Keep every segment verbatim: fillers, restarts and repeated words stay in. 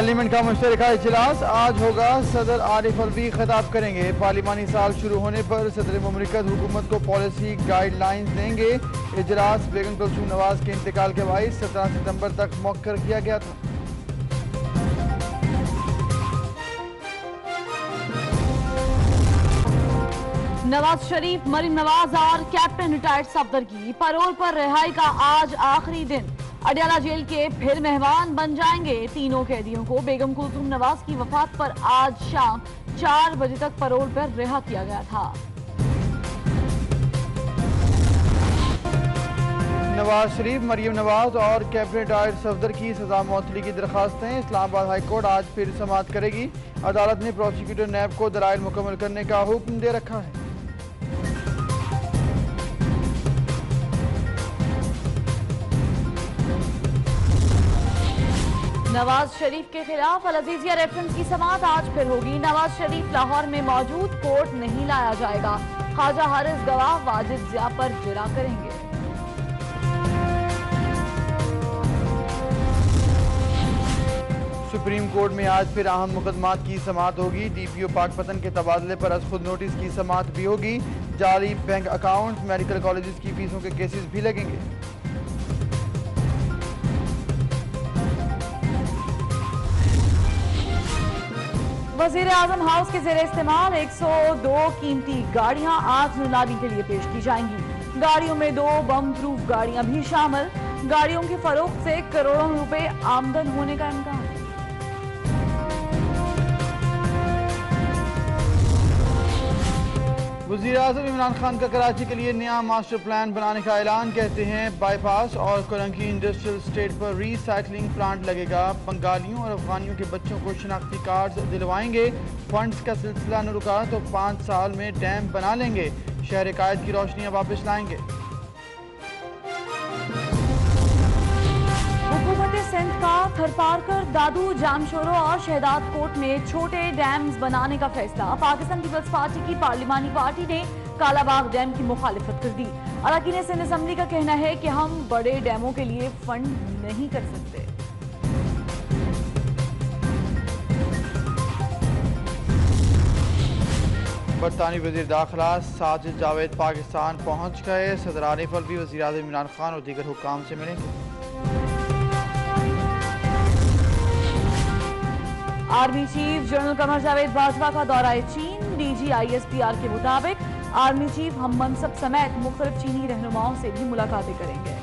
Parliament का मुश्तरका इजलास आज होगा। सदर आरिफ अलवी खिताब करेंगे। पार्लिमानी साल शुरू होने पर सदर मुमलिकत हुकूमत को पॉलिसी गाइडलाइंस देंगे। इजलास बेगम कुलसूम नवाज के इंतकाल के बाईस सत्रह सितंबर तक मौखर किया गया था। नवाज शरीफ, मरीम नवाज और कैप्टन रिटायर्ड सफदर की पैरोल पर रिहाई का आज आखिरी दिन। अडयाला जेल के फिर मेहमान बन जाएंगे। तीनों कैदियों को बेगम कुलसूम नवाज की वफात पर आज शाम चार बजे तक पैरोल पर रिहा किया गया था। नवाज शरीफ, मरीम नवाज और कैप्टन रिटायर्ड सफदर की सजा मुअत्तली की दरखास्तें इस्लामाबाद हाई कोर्ट आज फिर समाअत करेगी। अदालत ने प्रोसिक्यूटर नैब को दलाइल मुकम्मल करने का हुक्म दे रखा है। नवाज शरीफ के खिलाफ अल अजीजिया रेफरेंस की समाअत आज फिर होगी। नवाज शरीफ लाहौर में मौजूद, कोर्ट नहीं लाया जाएगा। ख्वाजा हारिस गवाह वाजिद जिया पर जिरा करेंगे। सुप्रीम कोर्ट में आज फिर अहम मुकदमात की समाअत होगी। डीपीओ पाकपतन के तबादले पर अज खुद नोटिस की समाअत भी होगी। जाली बैंक अकाउंट, मेडिकल कॉलेजेस की फीसों के केसेस भी लगेंगे। वजीर आजम हाउस के जेर इस्तेमाल एक सौ दो कीमती गाड़ियां आज नीलामी के लिए पेश की जाएंगी। गाड़ियों में दो बम प्रूफ गाड़ियां भी शामिल। गाड़ियों की फरोख्त से करोड़ों रुपए आमदन होने का इम्कान। वज़ीर आज़म इमरान खान का कराची के लिए नया मास्टर प्लान बनाने का ऐलान। कहते हैं बाईपास और कोलंकी इंडस्ट्रियल स्टेट पर रीसाइक्लिंग प्लांट लगेगा। बंगालियों और अफगानियों के बच्चों को शनाख्ती कार्ड दिलवाएंगे। फंड्स का सिलसिला न रुका तो पाँच साल में डैम बना लेंगे। शहर कायद की रोशनियाँ वापस लाएंगे। सिंध का थरपारकर, दादू, जामशोरो और शहदाद कोट में छोटे डैम्स बनाने का फैसला। पाकिस्तान पीपल्स पार्टी की पार्लिमानी पार्टी ने कालाबाग डैम की मुखालिफत कर दी। अरकान सिंध असम्बली का कहना है कि हम बड़े डैमों के लिए फंड नहीं कर सकते। बरतानी वज़ीर दाखिला साजिद जावेद पाकिस्तान पहुंच गए। सदर आरिफ अलवी, वज़ीर आज़म इमरान खान और दीगर हुक्काम से मिलेंगे। Army chief general Qamar Javed Bajwa का दौरा चीन। डीजी आईएसपीआर के मुताबिक आर्मी चीफ हम मनसब समेत मुख्तलिफ चीनी रहनुमाओं से भी मुलाकातें करेंगे।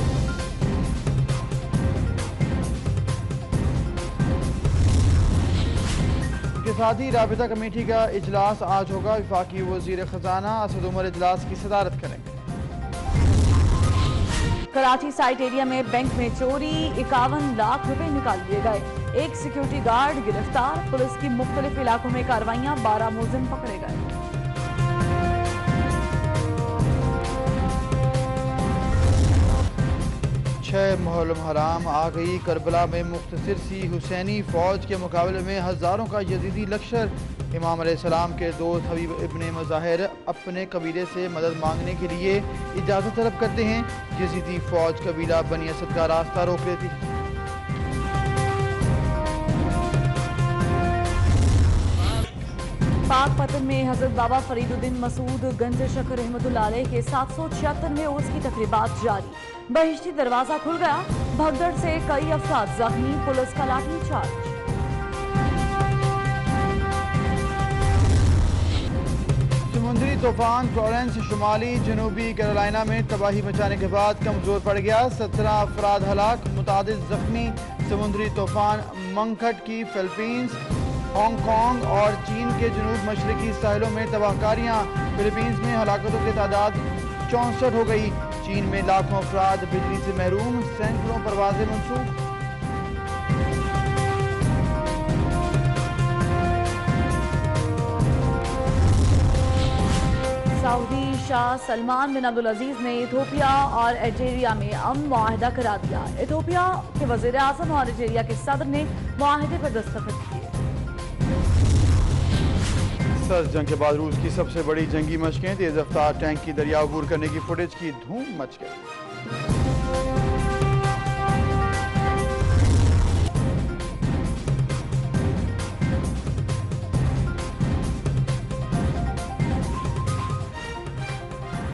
इसके साथ ही राबिता कमेटी का इजलास आज होगा। वफाकी वजीर खजाना असद उमर इजलास की सदारत करेंगे। कराची साइट एरिया में बैंक में चोरी, इक्यावन लाख रुपए निकाल लिए गए। एक सिक्योरिटी गार्ड गिरफ्तार। पुलिस की मुख्तलिफ इलाकों में कार्रवाइयां, बारह मुलजिम पकड़े गए। छह मुहर्रम-ul-हराम आ गई। करबला में मुख्तसर सी हुसैनी फौज के मुकाबले में हजारों का यजीदी लश्कर। इमाम अलैहिस्सलाम के दोस्त हबीब इब्ने मुज़ाहिर अपने कबीले से मदद मांगने के लिए इजाज़त तलब करते हैं। यजीदी फौज कबीला बनी असद का रास्ता रोक लेती है। पाकपतन में हजरत बाबा फरीदुद्दीन मसूद गंज शकर रहमतुल्लाह अलैह के सात सौ छिहत्तरवें उर्स की तकरीबात जारी। बहिश्ती दरवाजा खुल गया। भगदड़ से कई अफराद जख्मी। पुलिस का लाठी चार्ज। समुद्री तूफान फ्लोरेंस शुमाली जनूबी कैरोलिना में तबाही मचाने के बाद कमजोर पड़ गया। सत्रह अफराद हलाक, मुतादिद जख्मी। समुद्री तूफान मंकट की फिलीपींस, हांगकांग और चीन के जनूब मशरकी साहिलों में तबाहकारियां। फिलीपींस में हलाकतों की तादाद चौंसठ हो गई। चीन में लाखों अफराद बिजली से महरूम। सैकड़ों परवाजें मंसूख। सऊदी शाह सलमान बिन अब्दुल अजीज ने इथोपिया और अल्जीरिया में अमन मुआहदा करा दिया। इथोपिया के वजीर आजम और अल्जीरिया के सदर ने मुआहदे पर दस्तखत किए। सर्द जंग के बाद रूस की सबसे बड़ी जंगी मशकें। तेज रफ्तार टैंक की दरिया अबूर करने की फुटेज की धूम मच गई।